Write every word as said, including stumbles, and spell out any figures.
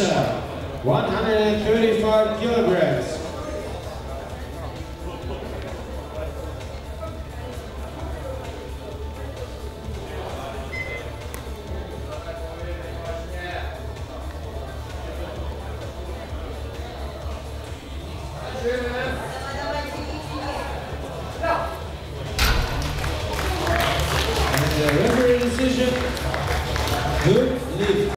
Russia, one hundred thirty-five kilograms. And the referee decision, good lead.